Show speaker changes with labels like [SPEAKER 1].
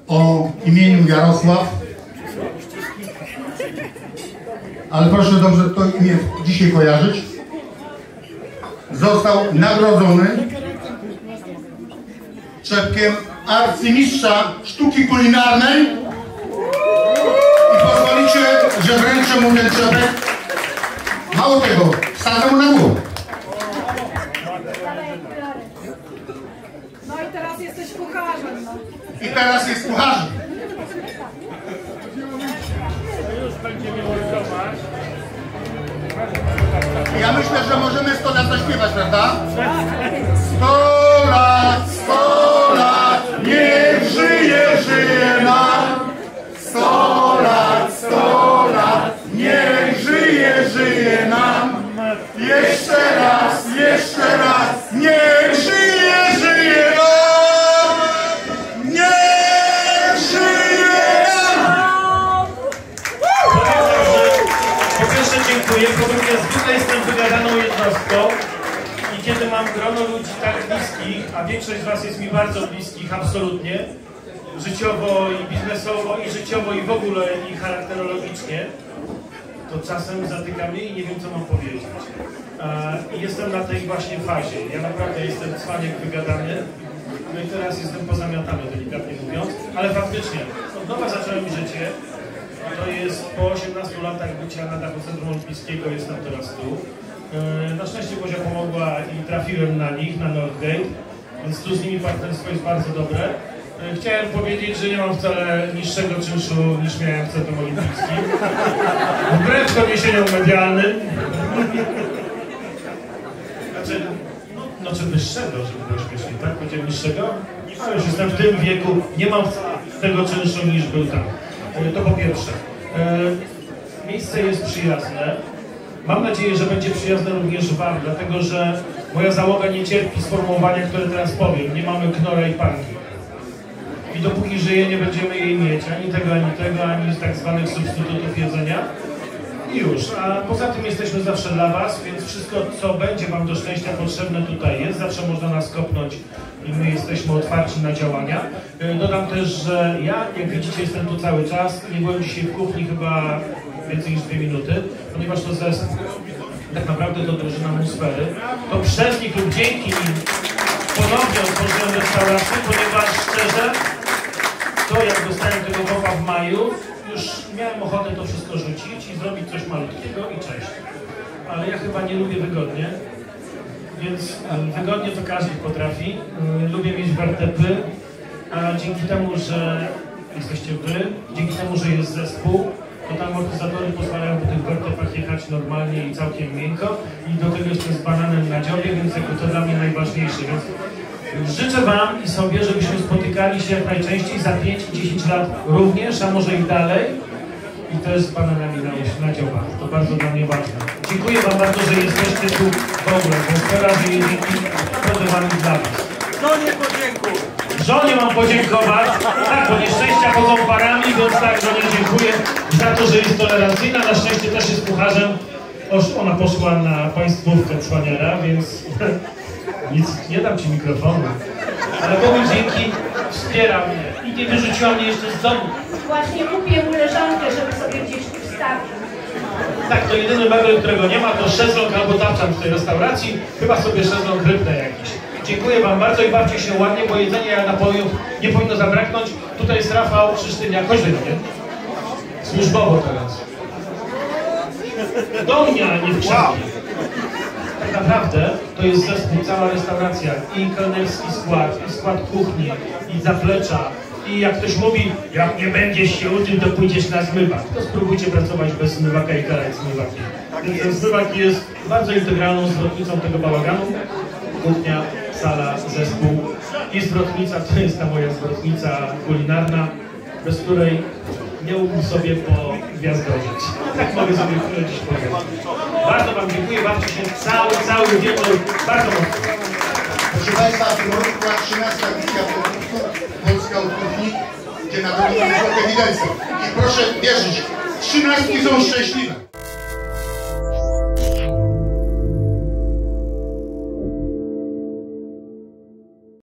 [SPEAKER 1] o imieniu Jarosław, ale proszę dobrze to imię dzisiaj kojarzyć, został nagrodzony czepkiem arcymistrza sztuki kulinarnej i pozwolicie, że wręczę mu ten czepek. Mało tego, wsadzę mu na głowę.
[SPEAKER 2] No i teraz jesteś kucharzem. No.
[SPEAKER 1] I teraz jest kucharzem. Ja myślę, że możemy 100 lat zaśpiewać, prawda? 100 lat, niech żyje nam. 100 lat, niech żyje nam. Jeszcze raz, niech żyje nam. Niech żyje nam.
[SPEAKER 3] Po pierwsze dziękuję, po drugie zwykle jestem wygadaną jednostką i kiedy mam grono ludzi tak bliskich, a większość z was jest mi bardzo bliskich, absolutnie, życiowo i biznesowo, i życiowo i w ogóle i charakterologicznie, to czasem zatyka mnie i nie wiem, co mam powiedzieć. I jestem na tej właśnie fazie. Ja naprawdę jestem cwaniek wygadany, no i teraz jestem pozamiatany, delikatnie mówiąc, ale faktycznie, od nowa zacząłem życie. To jest po 18 latach bycia na dachu Centrum Olimpijskiego, jestem teraz tu. Na szczęście Bozia pomogła i trafiłem na nich, na Northgate, więc tu z nimi partnerstwo jest bardzo dobre. Chciałem powiedzieć, że nie mam wcale niższego czynszu niż miałem w Centrum Olimpijskim. Wbrew doniesieniom medialnym. Znaczy wyższego, żeby było śmiesznie, tak? Powiedziałem niższego? A już jestem w tym wieku, nie mam tego czynszu niż był tam. To po pierwsze. Miejsce jest przyjazne. Mam nadzieję, że będzie przyjazne również wam, dlatego że moja załoga nie cierpi sformułowania, które teraz powiem. Nie mamy knora i panki. I dopóki żyje, nie będziemy jej mieć ani tego, ani tak zwanych substytutów jedzenia. I już. A poza tym jesteśmy zawsze dla was, więc wszystko, co będzie wam do szczęścia potrzebne, tutaj jest. Zawsze można nas kopnąć i my jesteśmy otwarci na działania. Dodam też, że ja, jak widzicie, jestem tu cały czas. Nie byłem dzisiaj w kuchni chyba więcej niż 2 minuty, ponieważ to zespół. Tak naprawdę to drużyna atmosfery. To przez nich lub dzięki nim ponownie otworzyłem restaurację, ponieważ szczerze, to jak dostałem tego woła w maju, już miałem ochotę to wszystko rzucić i zrobić coś malutkiego i cześć. Ale ja chyba nie lubię wygodnie, więc wygodnie to każdy potrafi. Lubię mieć wertepy, a dzięki temu, że jesteście wy, dzięki temu, że jest zespół, to te amortyzatory pozwalają po tych wertepach jechać normalnie i całkiem miękko i do tego jeszcze z bananem na dziobie, więc to dla mnie najważniejsze. Więc życzę wam i sobie, żebyśmy spotykali się jak najczęściej za 5-10 lat również, a może i dalej. I też z bananami na dziobach. To bardzo dla mnie ważne. Dziękuję wam bardzo, że jesteście tu w ogóle. Atmosfera, że jest podawany dla was.
[SPEAKER 4] Żonie podziękuj!
[SPEAKER 3] Żonie mam podziękować. Tak, bo nieszczęścia chodzą parami, więc tak, żonie dziękuję za to, że jest tolerancyjna. Na szczęście też jest kucharzem. Ona poszła na państwówkę cwaniara, więc nic, nie dam ci mikrofonu. Ale Bogu dzięki, wspiera mnie i nie wyrzuciła mnie jeszcze z domu.
[SPEAKER 2] Właśnie kupię mu leżankę, żeby sobie gdzieś wstawić.
[SPEAKER 3] Tak, to jedyny mebel, którego nie ma, to szezlong albo tapczan w tej restauracji. Chyba sobie szezlong rybne jakiś. Dziękuję wam bardzo i bawcie się ładnie, bo jedzenia napojów nie powinno zabraknąć. Tutaj jest Rafał Krzysztyniak, chodź do mnie. Służbowo teraz. Do mnie, a nie w krzaki. Tak naprawdę to jest zespół, cała restauracja i kelnerski skład, i skład kuchni, i zaplecza. I jak ktoś mówi, jak nie będziesz się uczył, to pójdziesz na zmywak. To spróbujcie pracować bez zmywaka i karać zmywakiem. Więc ten zmywak jest bardzo integralną zwrotnicą tego bałaganu. Kuchnia, sala, zespół i zwrotnica, to jest ta moja zwrotnica kulinarna, bez której nie mógłbym sobie pogwiazdować. Tak mogę sobie dziś powiedzieć. Bardzo wam dziękuję, bawcie się cały wieczór. Bardzo mocno.
[SPEAKER 1] Proszę Państwa, w tym roku była 13. edycja Polska od kuchni, gdzie nagrywamy ewidencję. I proszę wierzyć, 13 są szczęśliwe.